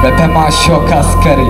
Rap'e maaş yok asgari.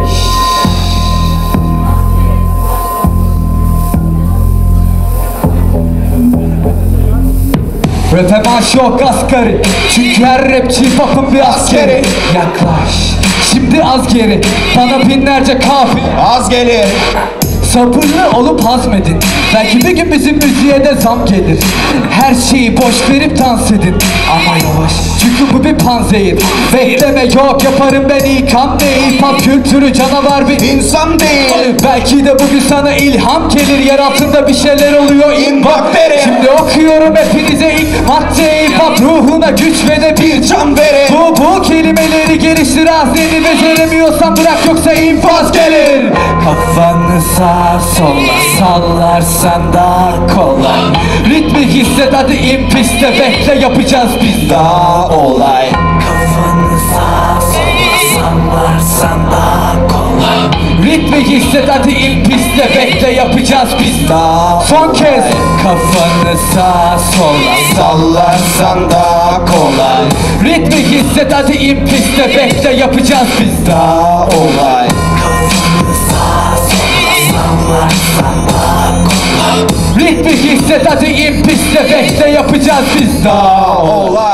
Rap'e maaş yok asgari. Çünkü her rapçi hip-hop'un bir askeri. Yaklaş, şimdi az geri. Bana binlerce kafir Az gelir. Sabırlı olup hazmedin. Belki bir gün bizim müziğe de zam gelir. Her şeyi boş verip dans edin. Ama yavaş, çünkü bu bir panzehir. Bekleme yok, yaparım ben ilk hamleyi. Hip-hop kültürü canavar bir İnsan değil. Belki de bugün sana ilham gelir. Yer altında bir şeyler oluyor, in bak beri. Şimdi okuyorum hepinize ilk maddeyi. Hip-hop ruhuna güç ve de bir Can verin. bu kelimeleri geliştir, ağzını beceremiyorsan bırak, yoksa infaz gelir. Kafanı sağa sola sallarsan daha kolay. Ritmi hisset, hadi in piste, bekle, yapacağız biz daha olay. Kafanı sağa sola sallarsan daha kolay. Ritmi hisset, hadi in piste, bekle, yapacağız biz daha. Son kez. Kafanı sağa sola Sallarsan daha kolay. Ritmi hisset, hadi in piste, bekle, yapacağız biz daha olay. Kafanı sağa sola sallarsan daha kolay. Ritmi hisset, hadi in piste, bekle, yapacağız biz daha olay.